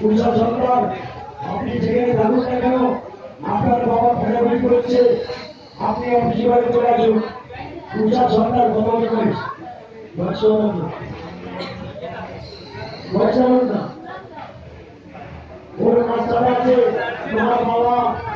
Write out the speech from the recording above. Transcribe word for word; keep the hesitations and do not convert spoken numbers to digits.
পূজা সরকার আপনি যেখানে থাকুন না কেন আপনার বাবা ফেরাফি করেছে আপনি অফিসে বাড়ি চলে আসুন। পূজা সরকার কথা বলে পয়সা না ওর মাস্টার আছে তোমার বাবা